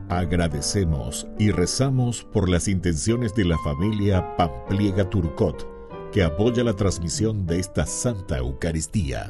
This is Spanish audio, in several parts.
Agradecemos y rezamos por las intenciones de la familia Pampliega Turcot, que apoya la transmisión de esta Santa Eucaristía.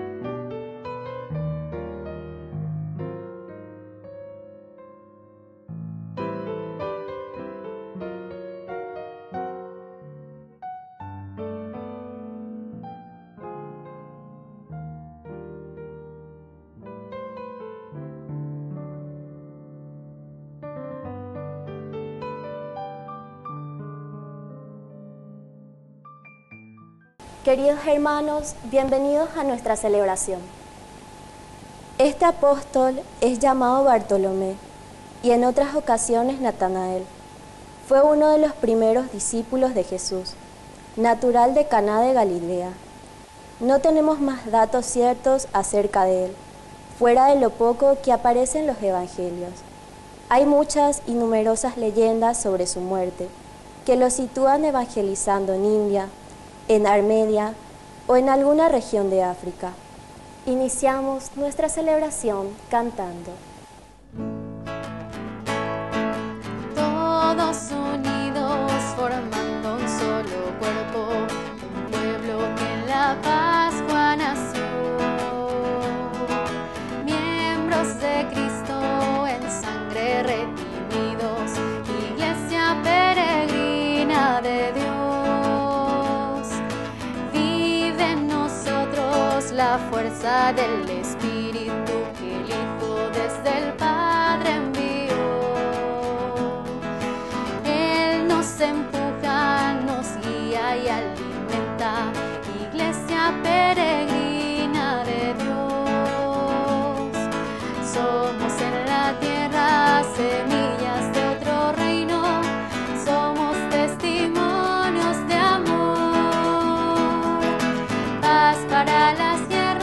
Queridos hermanos, bienvenidos a nuestra celebración. Este apóstol es llamado Bartolomé y en otras ocasiones Natanael. Fue uno de los primeros discípulos de Jesús, natural de Caná de Galilea. No tenemos más datos ciertos acerca de él, fuera de lo poco que aparece en los evangelios. Hay muchas y numerosas leyendas sobre su muerte, que lo sitúan evangelizando en India, en Armenia o en alguna región de África. Iniciamos nuestra celebración cantando. Todos unidos formando un solo cuerpo, un pueblo que en la Pascua nació. Miembros de Cristo en sangre redimidos, iglesia peregrina de Dios. La fuerza del Espíritu que el Hijo desde el Padre envió. Él nos empuja, nos guía y alimenta, iglesia peregrina de Dios. Somos en la tierra semillas de otro reino, somos testimonios de amor. Paz para las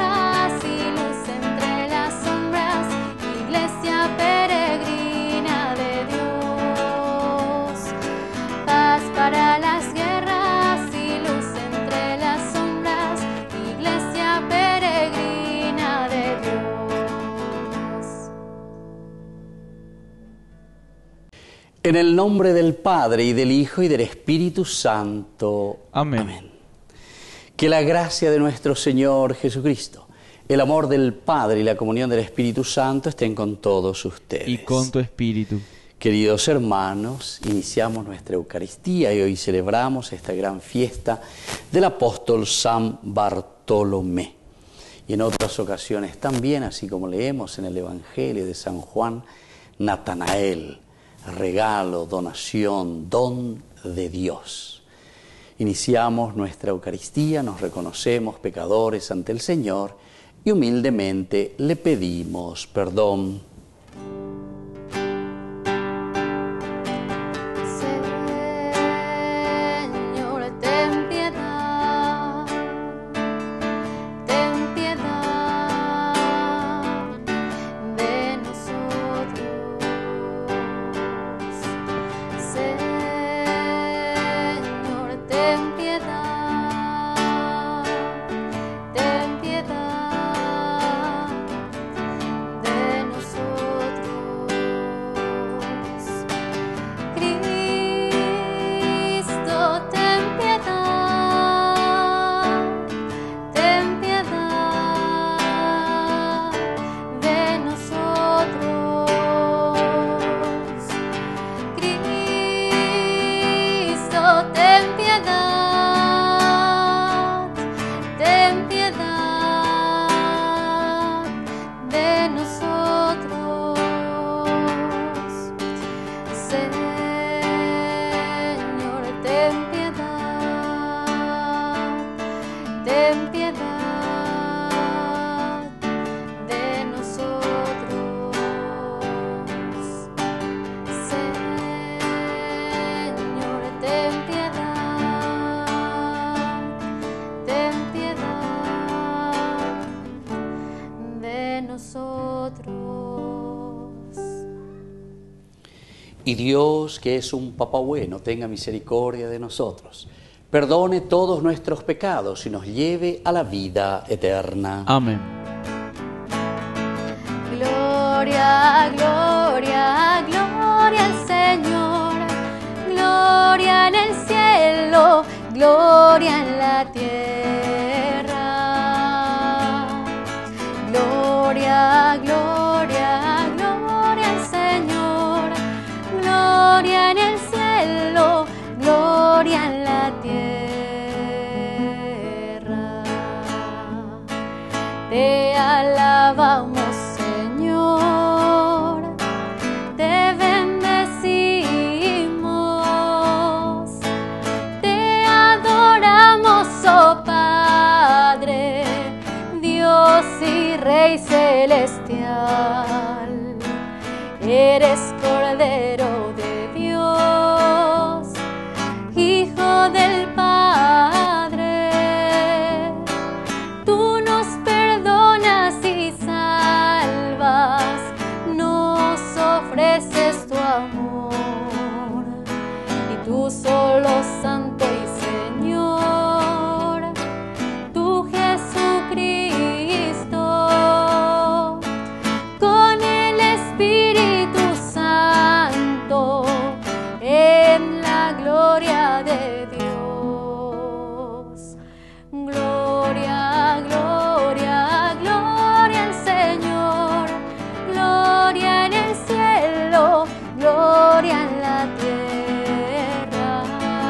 para las guerras y luz entre las sombras, iglesia peregrina de Dios. En el nombre del Padre, y del Hijo, y del Espíritu Santo. Amén. Amén. Que la gracia de nuestro Señor Jesucristo, el amor del Padre y la comunión del Espíritu Santo estén con todos ustedes. Y con tu espíritu. Queridos hermanos, iniciamos nuestra Eucaristía y hoy celebramos esta gran fiesta del apóstol San Bartolomé. Y en otras ocasiones también, así como leemos en el Evangelio de San Juan, Natanael, regalo, donación, don de Dios. Iniciamos nuestra Eucaristía, nos reconocemos pecadores ante el Señor y humildemente le pedimos perdón. Y Dios, que es un Papá bueno, tenga misericordia de nosotros, perdone todos nuestros pecados y nos lleve a la vida eterna. Amén. Gloria, gloria, gloria. gloria en la tierra. Gloria, gloria, gloria al Señor. Gloria en el cielo, gloria en la tierra. Te alabamos, Señor, te bendecimos, te adoramos, oh Padre, Dios y Rey celestial. Eres Cordero de Dios, Hijo del Padre. Tú nos perdonas y salvas, nos ofreces tu amor. Y tú solo santo y Señor, tú Jesucristo, con el Espíritu Santo, en la gloria de Dios. Gloria, gloria, gloria al Señor. Gloria en el cielo, gloria en la tierra.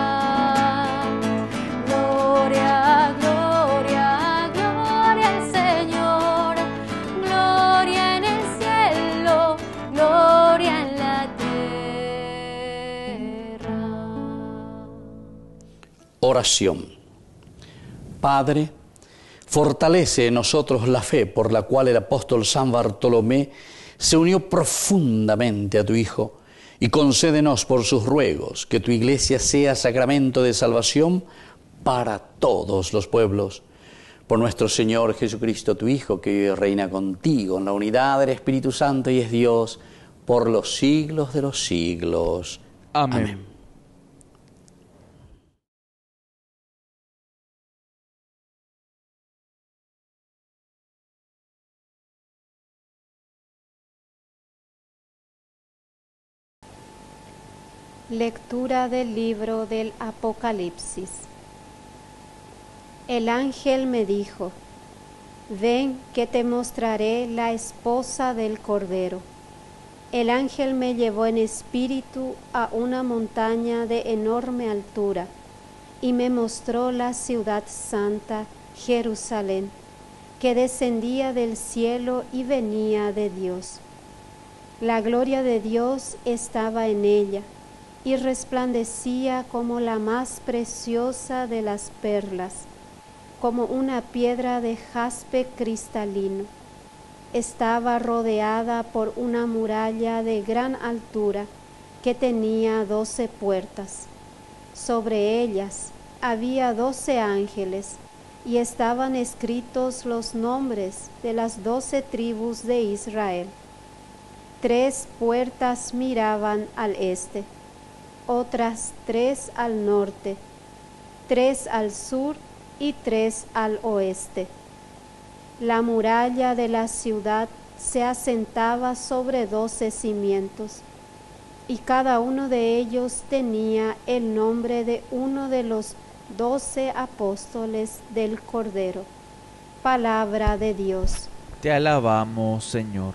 Gloria, gloria, gloria al Señor. Gloria en el cielo, gloria en la tierra. Oración. Padre, fortalece en nosotros la fe por la cual el apóstol San Bartolomé se unió profundamente a tu Hijo, y concédenos por sus ruegos que tu Iglesia sea sacramento de salvación para todos los pueblos. Por nuestro Señor Jesucristo, tu Hijo, que vive y reina contigo en la unidad del Espíritu Santo y es Dios por los siglos de los siglos. Amén. Lectura del libro del Apocalipsis. El ángel me dijo: ven que te mostraré la esposa del Cordero. El ángel me llevó en espíritu a una montaña de enorme altura y me mostró la ciudad santa, Jerusalén, que descendía del cielo y venía de Dios. La gloria de Dios estaba en ella y resplandecía como la más preciosa de las perlas, como una piedra de jaspe cristalino. Estaba rodeada por una muralla de gran altura que tenía 12 puertas. Sobre ellas había 12 ángeles y estaban escritos los nombres de las 12 tribus de Israel. 3 puertas miraban al este, otras 3 al norte, 3 al sur y 3 al oeste. La muralla de la ciudad se asentaba sobre 12 cimientos, y cada uno de ellos tenía el nombre de uno de los 12 apóstoles del Cordero. Palabra de Dios. Te alabamos, Señor.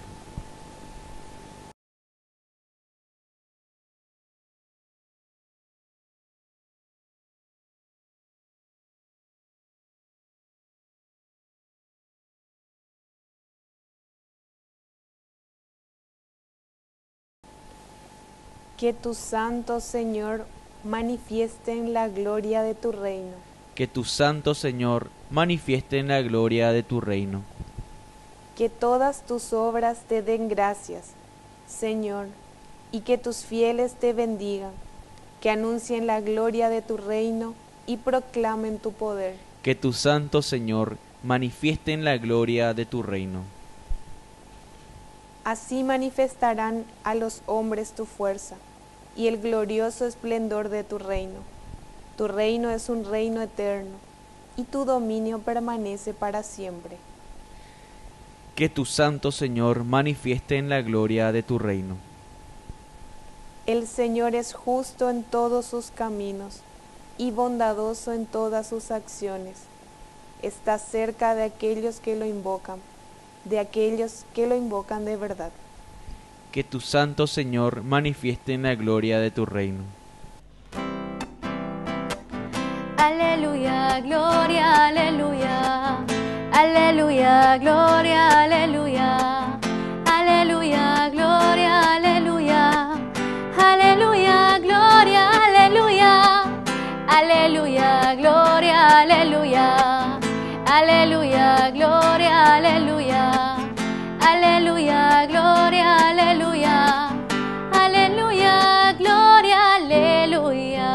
Que tus santos, Señor, manifiesten la gloria de tu reino. Que tu santo Señor manifieste en la gloria de tu reino. Que todas tus obras te den gracias, Señor, y que tus fieles te bendigan, que anuncien la gloria de tu reino y proclamen tu poder. Que tu santo Señor manifieste en la gloria de tu reino. Así manifestarán a los hombres tu fuerza y el glorioso esplendor de tu reino. Tu reino es un reino eterno, y tu dominio permanece para siempre. Que tu santo Señor manifieste en la gloria de tu reino. El Señor es justo en todos sus caminos, y bondadoso en todas sus acciones. Está cerca de aquellos que lo invocan, de verdad. Que tu santo Señor manifieste en la gloria de tu reino. Aleluya, gloria, aleluya. Aleluya, gloria, aleluya. Aleluya, gloria, aleluya. Aleluya, gloria, aleluya. Aleluya, gloria, aleluya. Aleluya, gloria, aleluya. Aleluya, gloria, aleluya. Aleluya, gloria, aleluya.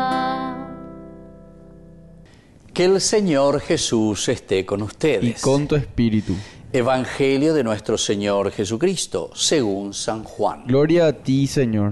Que el Señor Jesús esté con Y ustedes. con tu espíritu. Evangelio de nuestro Señor Jesucristo, según San Juan. Gloria a ti, Señor.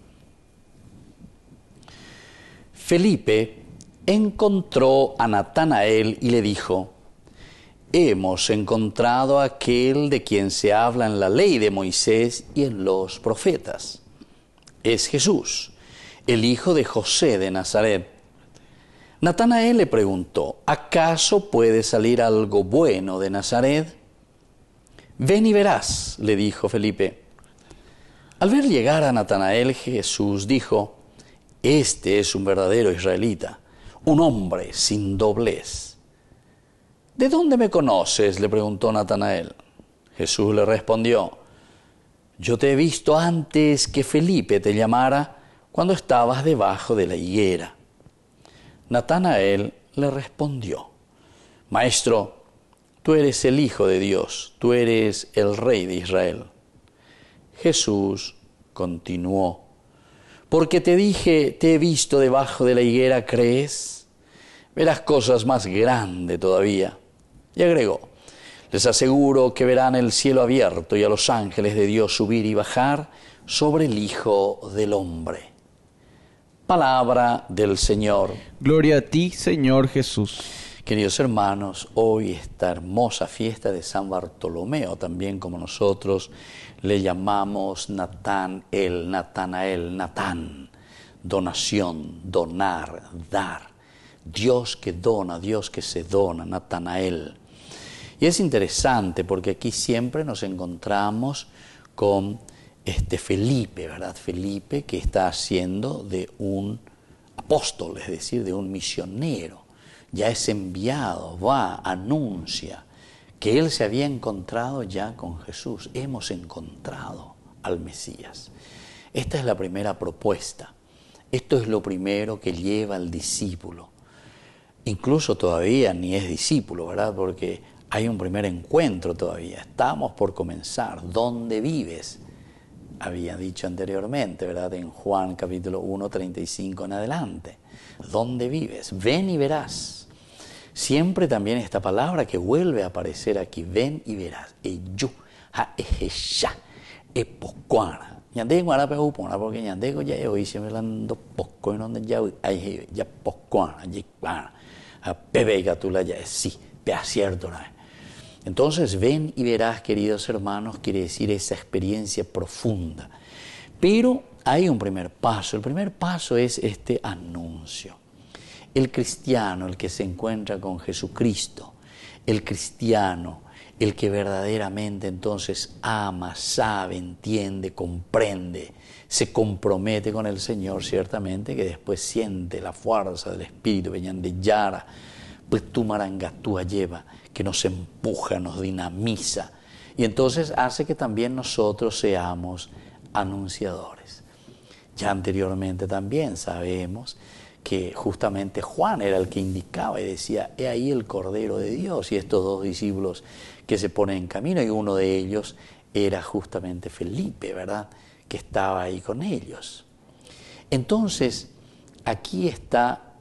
Felipe encontró a Natanael y le dijo: hemos encontrado a aquel de quien se habla en la ley de Moisés y en los profetas. Es Jesús, el hijo de José de Nazaret. Natanael le preguntó: ¿acaso puede salir algo bueno de Nazaret? Ven y verás, le dijo Felipe. Al ver llegar a Natanael, Jesús dijo: este es un verdadero israelita, un hombre sin doblez. ¿De dónde me conoces?, le preguntó Natanael. Jesús le respondió: yo te he visto antes que Felipe te llamara, cuando estabas debajo de la higuera. Natanael le respondió: Maestro, tú eres el Hijo de Dios, tú eres el Rey de Israel. Jesús continuó: porque te dije, te he visto debajo de la higuera, ¿crees? Verás cosas más grandes todavía. Y agregó: les aseguro que verán el cielo abierto y a los ángeles de Dios subir y bajar sobre el Hijo del Hombre. Palabra del Señor. Gloria a ti, Señor Jesús. Queridos hermanos, hoy esta hermosa fiesta de San Bartolomeo, también como nosotros le llamamos Natanael, donación, donar, dar. Dios que dona, Dios que se dona, Natanael. Y es interesante porque aquí siempre nos encontramos con Felipe, ¿verdad? Felipe, que está haciendo de un apóstol, es decir, de un misionero. Ya es enviado, va, anuncia que él se había encontrado ya con Jesús. Hemos encontrado al Mesías. Esta es la primera propuesta. Esto es lo primero que lleva al discípulo. Incluso todavía ni es discípulo, ¿verdad? Porque hay un primer encuentro todavía. Estamos por comenzar. ¿Dónde vives? Había dicho anteriormente, ¿verdad? En Juan capítulo 1, 35 en adelante. ¿Dónde vives? Ven y verás. Siempre también esta palabra que vuelve a aparecer aquí. Ven y verás. Eyu, ha ejesha, epocuana. Ñande guara pe upona porque ñande go ya hoy siempre hablando poco en donde ya hay ya pocuana, ya guana. A bebé gatula ya es sí, pe acierto no. Entonces, ven y verás, queridos hermanos, quiere decir esa experiencia profunda. Pero hay un primer paso. El primer paso es este anuncio. El cristiano, el que se encuentra con Jesucristo, el cristiano, el que verdaderamente entonces ama, sabe, entiende, comprende, se compromete con el Señor, ciertamente que después siente la fuerza del Espíritu, venían de Yara, pues tu marangatúa lleva, que nos empuja, nos dinamiza, y entonces hace que también nosotros seamos anunciadores. Ya anteriormente también sabemos que justamente Juan era el que indicaba y decía: he ahí el Cordero de Dios, y estos dos discípulos que se ponen en camino, y uno de ellos era justamente Felipe, ¿verdad?, que estaba ahí con ellos. Entonces, aquí está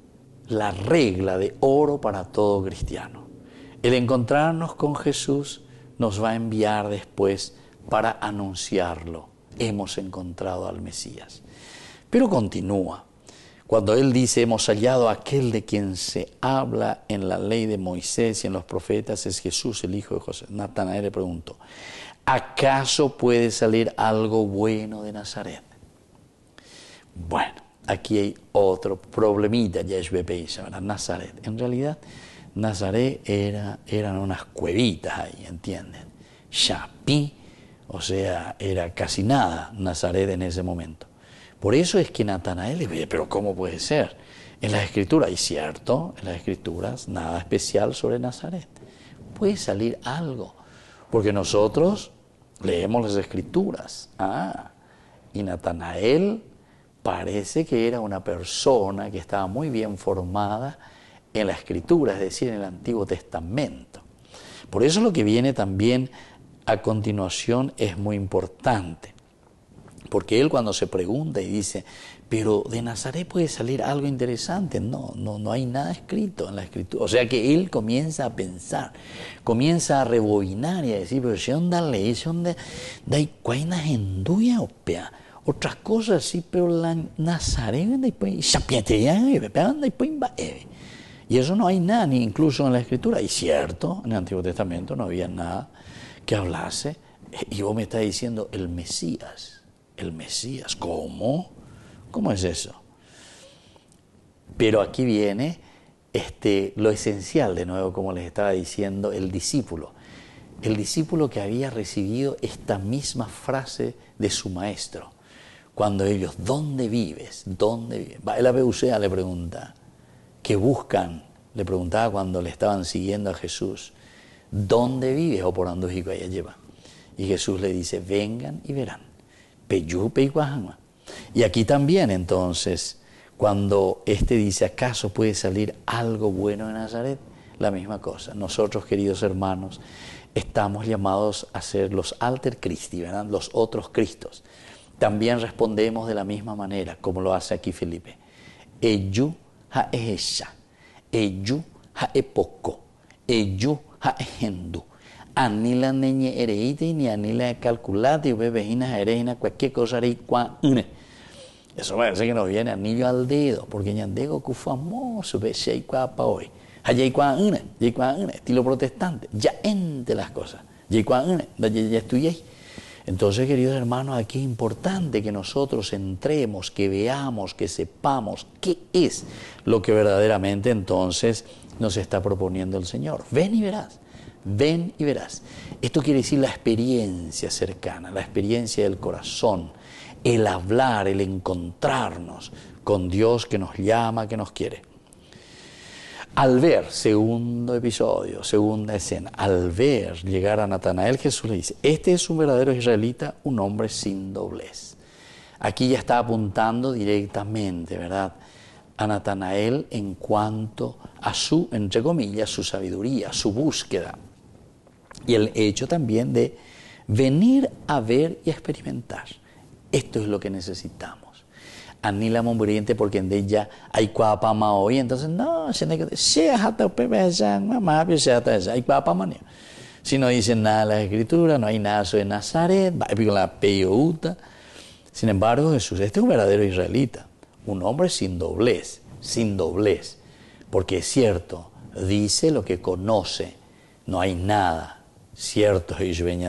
la regla de oro para todo cristiano. El encontrarnos con Jesús nos va a enviar después para anunciarlo. Hemos encontrado al Mesías. Pero continúa. Cuando él dice: hemos hallado a aquel de quien se habla en la ley de Moisés y en los profetas, es Jesús, el hijo de José. Natanael le preguntó: ¿acaso puede salir algo bueno de Nazaret? Bueno, aquí hay otro problemita, ¿verdad? Nazaret. En realidad, Nazaret eran unas cuevitas ahí, ¿entienden? Chapí, o sea, era casi nada Nazaret en ese momento. Por eso es que Natanael le dice, pero ¿cómo puede ser? En las Escrituras, y cierto, en las Escrituras nada especial sobre Nazaret. Puede salir algo, porque nosotros leemos las Escrituras. Y Natanael parece que era una persona que estaba muy bien formada en la Escritura, es decir, en el Antiguo Testamento. Por eso lo que viene también a continuación es muy importante, porque él cuando se pregunta y dice, pero de Nazaret puede salir algo interesante, no hay nada escrito en la Escritura. O sea que él comienza a pensar, comienza a rebobinar y a decir, pero si onda ley, si onda hay cuainas en duya opea, otras cosas sí, pero la Nazaret y eso no hay nada, ni incluso en la Escritura. Y cierto, en el Antiguo Testamento no había nada que hablase. Y vos me estás diciendo el Mesías, ¿cómo? ¿Cómo es eso? Pero aquí viene lo esencial, de nuevo, como les estaba diciendo, el discípulo que había recibido esta misma frase de su maestro. Cuando ellos, ¿dónde vives? ¿Dónde vives? El ABUCA le pregunta, ¿qué buscan? Le preguntaba cuando le estaban siguiendo a Jesús, ¿dónde vives? O por Andujico allá lleva. Y Jesús le dice, vengan y verán. Y aquí también entonces, cuando dice, ¿acaso puede salir algo bueno de Nazaret? La misma cosa. Nosotros, queridos hermanos, estamos llamados a ser los alter Christi, ¿verdad? Los otros Cristos. También respondemos de la misma manera, como lo hace aquí Felipe. Eyu ha esha, eyu ha epoko, eyu ha ejendu. Anila neñe ereite ni anila calculate y bebejina ereina cualquier cosa rey cuan une. Eso parece que nos viene anillo al dedo, porque ñandego que famoso ve shei cua pa hoy. Hayay cuan une, estilo protestante, ya entre las cosas. Yei cuan une, ya estudié. Entonces, queridos hermanos, aquí es importante que nosotros entremos, que veamos, que sepamos qué es lo que verdaderamente entonces nos está proponiendo el Señor. Ven y verás, ven y verás. Esto quiere decir la experiencia cercana, la experiencia del corazón, el hablar, el encontrarnos con Dios que nos llama, que nos quiere. Al ver, segundo episodio, segunda escena, al ver llegar a Natanael, Jesús le dice, este es un verdadero israelita, un hombre sin doblez. Aquí ya está apuntando directamente, ¿verdad?, a Natanael en cuanto a su, entre comillas, su sabiduría, su búsqueda. Y el hecho también de venir a ver y a experimentar. Esto es lo que necesitamos. Anila muriente porque en ella hay cuapama hoy, entonces no, si no dicen nada de la Escritura, no hay nada sobre Nazaret, la peyouta. Sin embargo, Jesús, este es un verdadero israelita, un hombre sin doblez, porque es cierto, dice lo que conoce, no hay nada, cierto,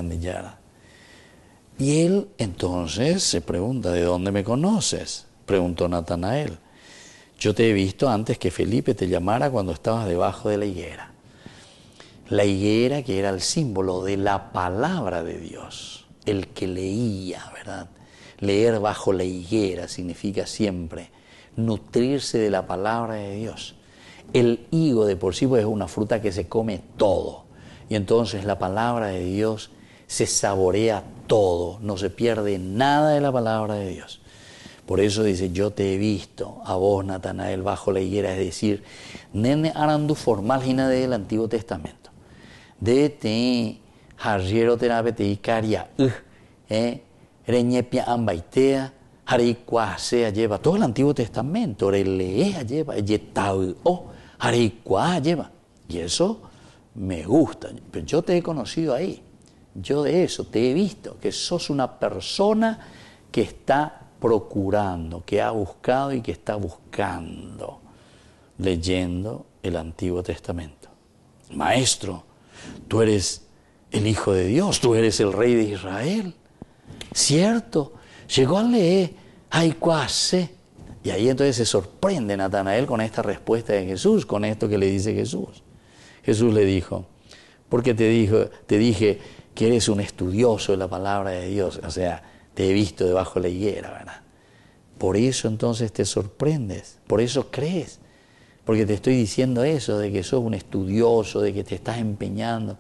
y él entonces se pregunta, ¿de dónde me conoces?, preguntó Natanael. Yo te he visto antes que Felipe te llamara cuando estabas debajo de la higuera. La higuera que era el símbolo de la palabra de Dios, el que leía, ¿verdad? Leer bajo la higuera significa siempre nutrirse de la palabra de Dios. El higo de por sí pues, es una fruta que se come todo. Y entonces la palabra de Dios se saborea todo, no se pierde nada de la palabra de Dios. Por eso dice, yo te he visto a vos, Natanael, bajo la higuera, es decir, nene arandu formal hina del Antiguo Testamento. De te harriero terapete y caria reñepia ambaitea, haricuasea lleva, todo el Antiguo Testamento, relea lleva, yetau haricua lleva. Y eso me gusta, pero yo te he conocido ahí, yo de eso te he visto, que sos una persona que está procurando, que ha buscado y que está buscando, leyendo el Antiguo Testamento. Maestro, tú eres el Hijo de Dios, tú eres el Rey de Israel. Cierto, llegó a leer, Y ahí entonces se sorprende Natanael con esta respuesta de Jesús, con esto que le dice Jesús. Jesús le dijo, porque te dije que eres un estudioso de la palabra de Dios, o sea, te he visto debajo de la higuera, ¿verdad? Por eso entonces te sorprendes, por eso crees, porque te estoy diciendo eso, de que sos un estudioso, de que te estás empeñando,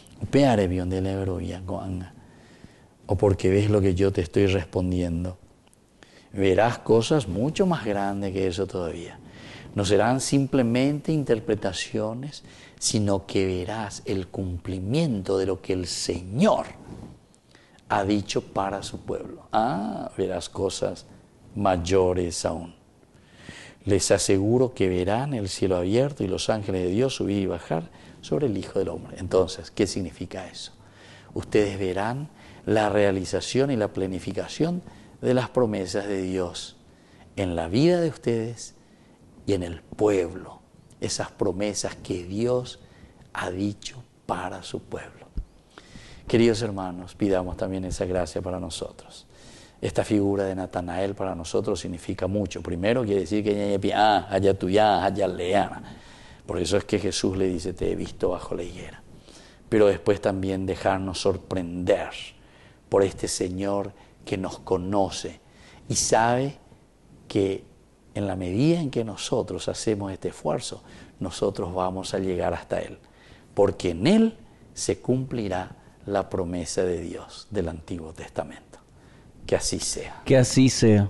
o porque ves lo que yo te estoy respondiendo. Verás cosas mucho más grandes que eso todavía. No serán simplemente interpretaciones, sino que verás el cumplimiento de lo que el Señor ha dicho para su pueblo. Verás cosas mayores aún. Les aseguro que verán el cielo abierto y los ángeles de Dios subir y bajar sobre el Hijo del Hombre. Entonces, ¿qué significa eso? Ustedes verán la realización y la planificación de las promesas de Dios en la vida de ustedes y en el pueblo. Esas promesas que Dios ha dicho para su pueblo. Queridos hermanos, pidamos también esa gracia para nosotros. Esta figura de Natanael para nosotros significa mucho. Primero quiere decir que allá tuya, allá leana. Por eso es que Jesús le dice, te he visto bajo la higuera. Pero después también dejarnos sorprender por este Señor que nos conoce y sabe que en la medida en que nosotros hacemos este esfuerzo, nosotros vamos a llegar hasta Él, porque en Él se cumplirá la promesa de Dios del Antiguo Testamento. Que así sea. Que así sea.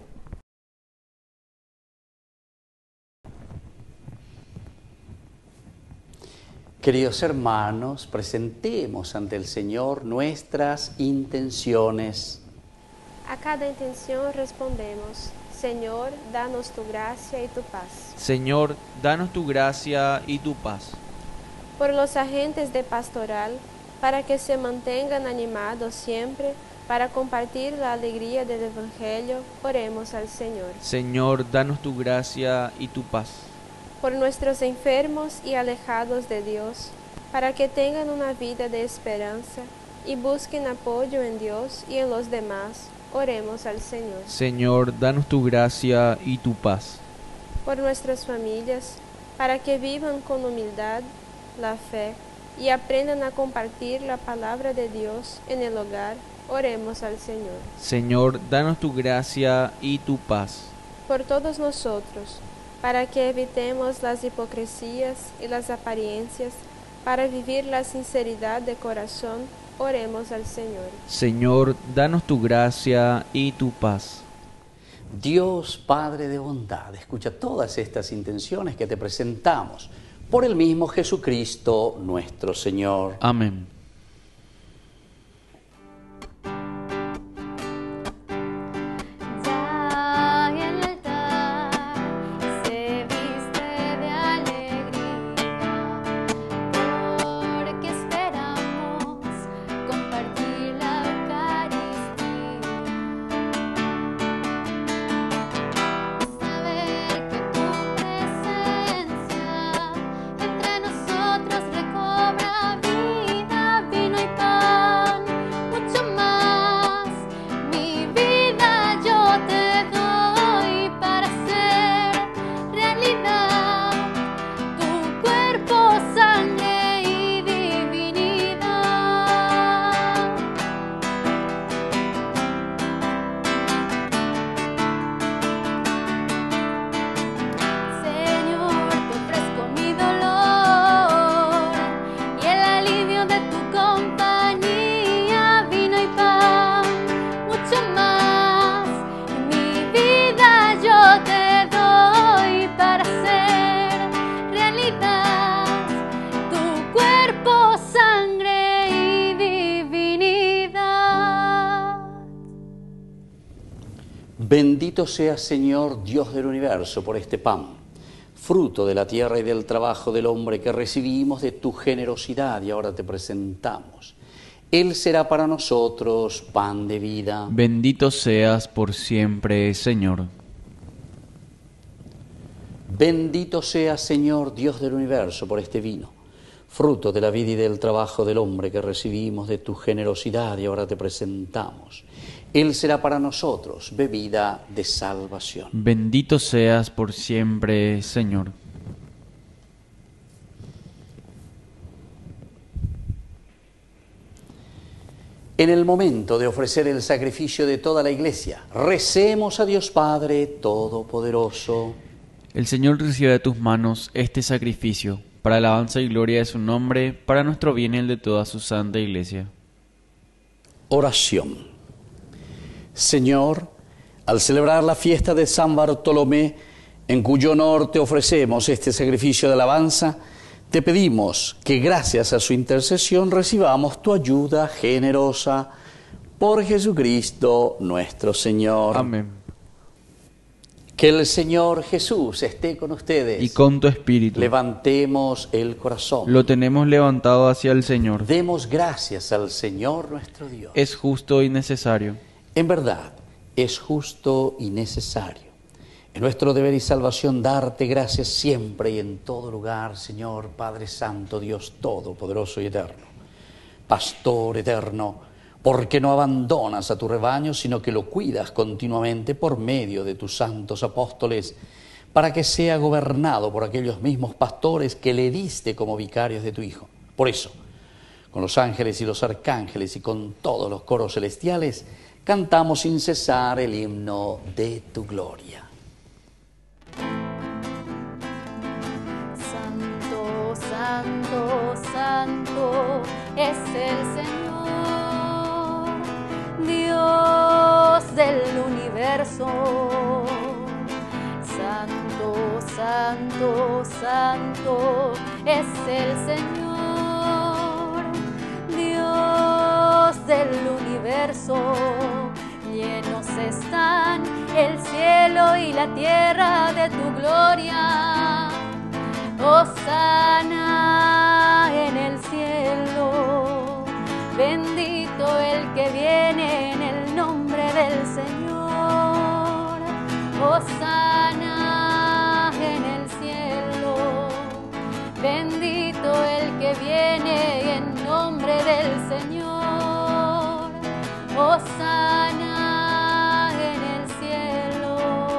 Queridos hermanos, presentemos ante el Señor nuestras intenciones. A cada intención respondemos, Señor, danos tu gracia y tu paz. Señor, danos tu gracia y tu paz. Por los agentes de pastoral, para que se mantengan animados siempre, para compartir la alegría del Evangelio, oremos al Señor. Señor, danos tu gracia y tu paz. Por nuestros enfermos y alejados de Dios, para que tengan una vida de esperanza y busquen apoyo en Dios y en los demás, oremos al Señor. Señor, danos tu gracia y tu paz. Por nuestras familias, para que vivan con humildad la fe y aprendan a compartir la palabra de Dios en el hogar, oremos al Señor. Señor, danos tu gracia y tu paz. Por todos nosotros, para que evitemos las hipocresías y las apariencias, para vivir la sinceridad de corazón, oremos al Señor. Señor, danos tu gracia y tu paz. Dios Padre de bondad, escucha todas estas intenciones que te presentamos por el mismo Jesucristo nuestro Señor. Amén. Bendito sea, Señor, Dios del universo, por este pan, fruto de la tierra y del trabajo del hombre que recibimos de tu generosidad y ahora te presentamos. Él será para nosotros pan de vida. Bendito seas por siempre, Señor. Bendito sea, Señor, Dios del universo, por este vino, fruto de la vida y del trabajo del hombre que recibimos de tu generosidad y ahora te presentamos. Él será para nosotros bebida de salvación. Bendito seas por siempre, Señor. En el momento de ofrecer el sacrificio de toda la Iglesia, recemos a Dios Padre Todopoderoso. El Señor reciba de tus manos este sacrificio, para alabanza y gloria de su nombre, para nuestro bien y el de toda su santa Iglesia. Oración. Señor, al celebrar la fiesta de San Bartolomé, en cuyo honor te ofrecemos este sacrificio de alabanza, te pedimos que gracias a su intercesión recibamos tu ayuda generosa por Jesucristo nuestro Señor. Amén. Que el Señor Jesús esté con ustedes. Y con tu espíritu. Levantemos el corazón. Lo tenemos levantado hacia el Señor. Demos gracias al Señor nuestro Dios. Es justo y necesario. En verdad, es justo y necesario. Es nuestro deber y salvación darte gracias siempre y en todo lugar, Señor, Padre Santo, Dios Todopoderoso y Eterno. Pastor eterno, porque no abandonas a tu rebaño, sino que lo cuidas continuamente por medio de tus santos apóstoles, para que sea gobernado por aquellos mismos pastores que le diste como vicarios de tu Hijo. Por eso, con los ángeles y los arcángeles y con todos los coros celestiales, cantamos sin cesar el himno de tu gloria. Santo, santo, santo es el Señor, Dios del universo. Santo, santo, santo es el Señor, Dios del universo. Llenos están el cielo y la tierra de tu gloria. Hosana en el cielo, bendito el que viene en el nombre del Señor. Hosana en el cielo, bendito el que viene en nombre del Señor. Hosana en el cielo.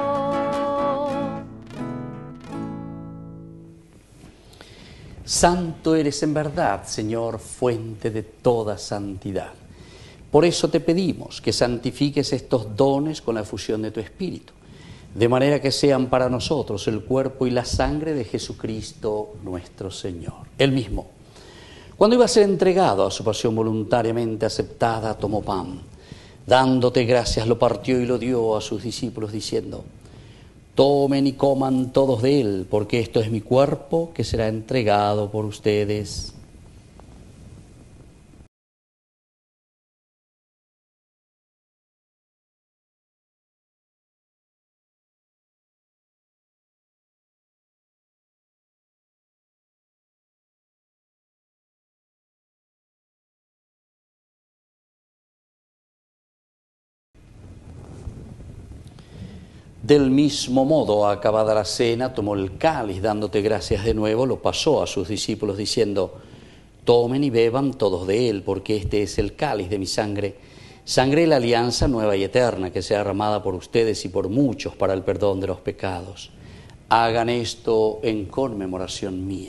Santo eres en verdad, Señor, fuente de toda santidad. Por eso te pedimos que santifiques estos dones con la efusión de tu Espíritu, de manera que sean para nosotros el cuerpo y la sangre de Jesucristo nuestro Señor. Él mismo, cuando iba a ser entregado a su pasión voluntariamente aceptada, tomó pan. Dándote gracias, lo partió y lo dio a sus discípulos, diciendo: tomen y coman todos de él, porque esto es mi cuerpo que será entregado por ustedes. Del mismo modo, acabada la cena, tomó el cáliz, dándote gracias de nuevo, lo pasó a sus discípulos, diciendo: tomen y beban todos de él, porque este es el cáliz de mi sangre, sangre de la alianza nueva y eterna, que sea derramada por ustedes y por muchos para el perdón de los pecados. Hagan esto en conmemoración mía.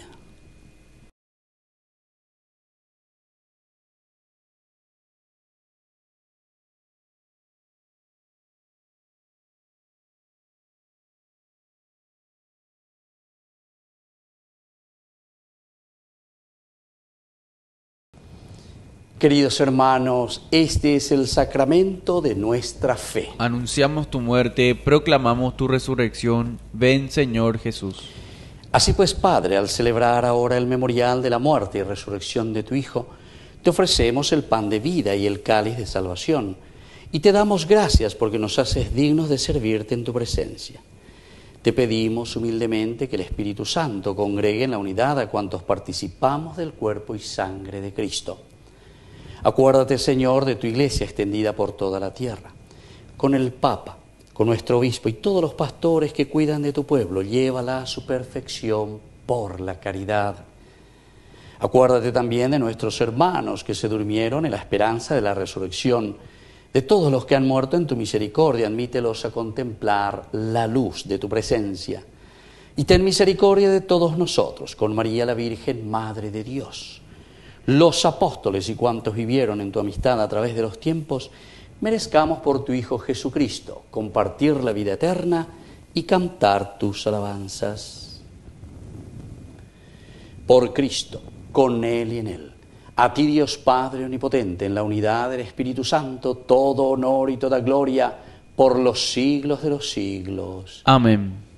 Queridos hermanos, este es el sacramento de nuestra fe. Anunciamos tu muerte, proclamamos tu resurrección. Ven, Señor Jesús. Así pues, Padre, al celebrar ahora el memorial de la muerte y resurrección de tu Hijo, te ofrecemos el pan de vida y el cáliz de salvación, y te damos gracias porque nos haces dignos de servirte en tu presencia. Te pedimos humildemente que el Espíritu Santo congregue en la unidad a cuantos participamos del cuerpo y sangre de Cristo. Acuérdate, Señor, de tu Iglesia extendida por toda la tierra, con el Papa, con nuestro obispo y todos los pastores que cuidan de tu pueblo. Llévala a su perfección por la caridad. Acuérdate también de nuestros hermanos que se durmieron en la esperanza de la resurrección, de todos los que han muerto en tu misericordia. Admítelos a contemplar la luz de tu presencia. Y ten misericordia de todos nosotros, con María la Virgen, Madre de Dios, los apóstoles y cuantos vivieron en tu amistad a través de los tiempos, merezcamos por tu Hijo Jesucristo compartir la vida eterna y cantar tus alabanzas. Por Cristo, con Él y en Él, a ti Dios Padre Omnipotente, en la unidad del Espíritu Santo, todo honor y toda gloria por los siglos de los siglos. Amén.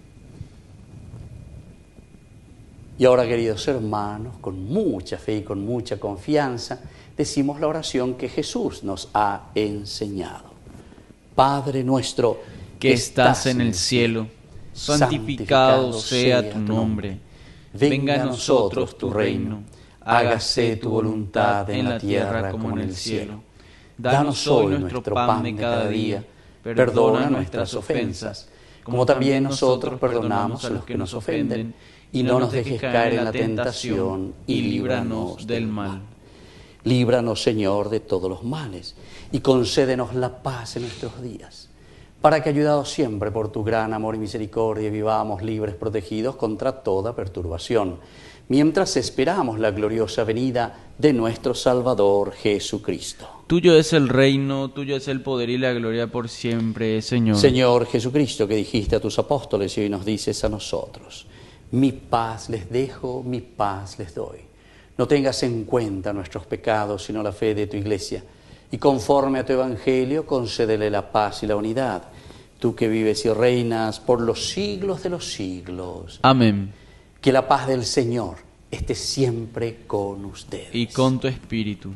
Y ahora, queridos hermanos, con mucha fe y con mucha confianza, decimos la oración que Jesús nos ha enseñado. Padre nuestro, que estás en el cielo, santificado sea tu nombre. Venga a nosotros tu reino. Hágase tu voluntad en la tierra como en el cielo. Danos hoy nuestro pan de cada día. Perdona nuestras ofensas, como también nosotros perdonamos a los que nos ofenden. Y no nos dejes caer en la tentación, y líbranos del mal. Líbranos, Señor, de todos los males, y concédenos la paz en nuestros días, para que, ayudados siempre por tu gran amor y misericordia, vivamos libres, protegidos contra toda perturbación, mientras esperamos la gloriosa venida de nuestro Salvador Jesucristo. Tuyo es el reino, tuyo es el poder y la gloria por siempre, Señor. Señor Jesucristo, que dijiste a tus apóstoles y hoy nos dices a nosotros: mi paz les dejo, mi paz les doy. No tengas en cuenta nuestros pecados, sino la fe de tu Iglesia. Y conforme a tu Evangelio, concédele la paz y la unidad. Tú que vives y reinas por los siglos de los siglos. Amén. Que la paz del Señor esté siempre con ustedes. Y con tu espíritu.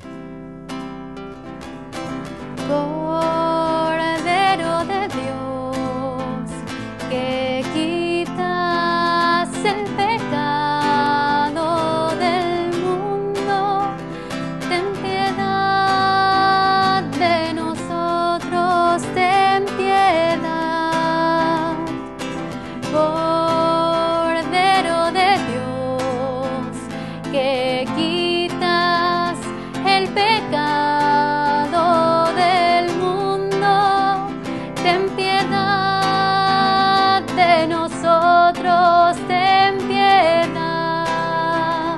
Cordero de Dios, que quitas el pecado del mundo, ten piedad de nosotros, ten piedad. Cordero de Dios, que quitas el pecado del mundo, ten piedad de nosotros, ten piedad.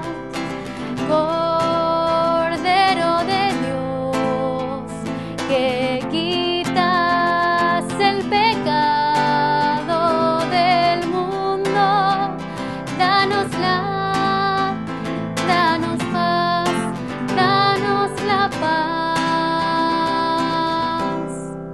Cordero de Dios, que quitas el pecado del mundo, danos paz, danos la paz.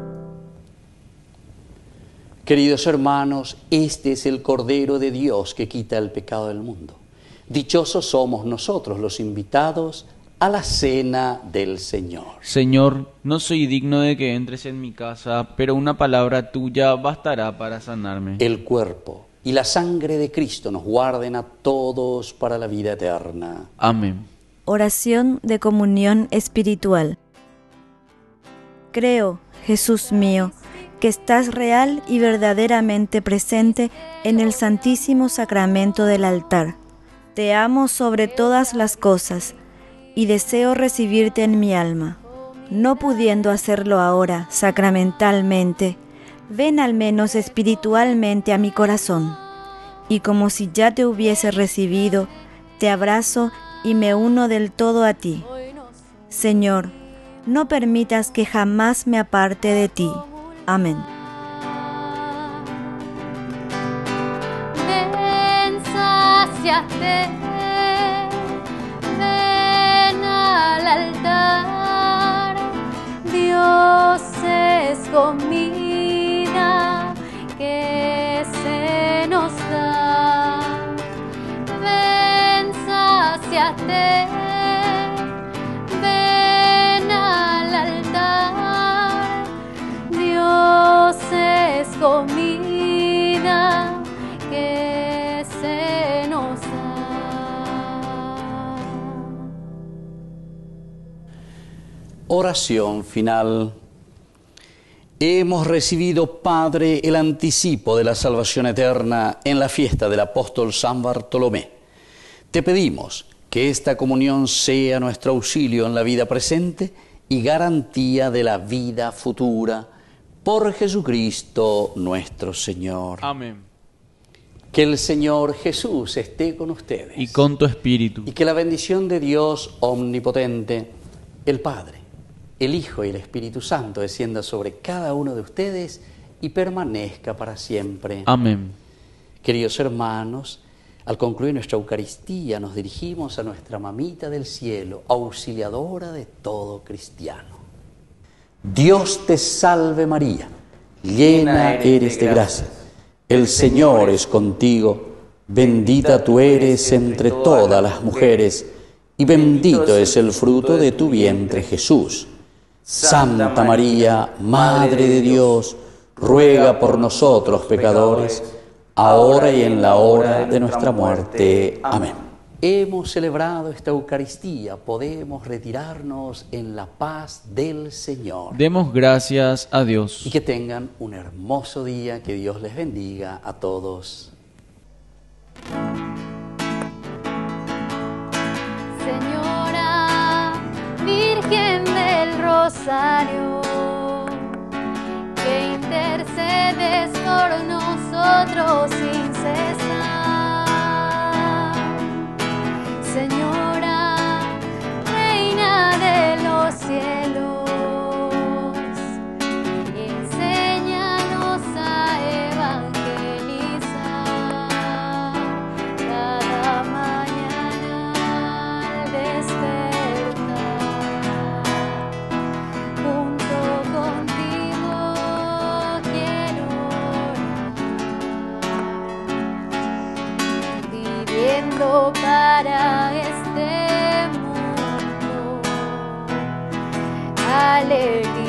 Queridos hermanos, este es el Cordero de Dios que quita el pecado del mundo. Dichosos somos nosotros los invitados a la cena del Señor. Señor, no soy digno de que entres en mi casa, pero una palabra tuya bastará para sanarme. El cuerpo y la sangre de Cristo nos guarden a todos para la vida eterna. Amén. Oración de comunión espiritual. Creo, Jesús mío, que estás real y verdaderamente presente en el Santísimo Sacramento del altar. Te amo sobre todas las cosas y deseo recibirte en mi alma. No pudiendo hacerlo ahora sacramentalmente, ven al menos espiritualmente a mi corazón, y como si ya te hubiese recibido, te abrazo y me uno del todo a ti. Señor, no permitas que jamás me aparte de ti. Amén. Ven, sáciate, ven al altar. Dios es comida que se nos da. Ven, sáciate, ven al altar. Dios es comida que se nos da. Oración final. Hemos recibido, Padre, el anticipo de la salvación eterna en la fiesta del apóstol San Bartolomé. Te pedimos Que esta comunión sea nuestro auxilio en la vida presente y garantía de la vida futura. Por Jesucristo nuestro Señor. Amén. Que el Señor Jesús esté con ustedes. Y con tu espíritu. Y que la bendición de Dios omnipotente, el Padre, el Hijo y el Espíritu Santo descienda sobre cada uno de ustedes y permanezca para siempre. Amén. Queridos hermanos, al concluir nuestra Eucaristía nos dirigimos a nuestra mamita del cielo, auxiliadora de todo cristiano. Dios te salve María, llena eres de gracia. El Señor es contigo, bendita tú eres entre todas las mujeres, y bendito es el fruto de tu vientre Jesús. Santa María, Madre de Dios, ruega por nosotros pecadores, ahora y en la hora de nuestra muerte. Amén. Hemos celebrado esta Eucaristía, podemos retirarnos en la paz del Señor. Demos gracias a Dios. Y que tengan un hermoso día, que Dios les bendiga a todos. Señora, Virgen del Rosario, que intercedes por nosotros sin cesar. Señora, Reina de los cielos, enséñanos a evangelizar cada mañana al despertar. Junto contigo quiero orar, viviendo para este mundo alegría.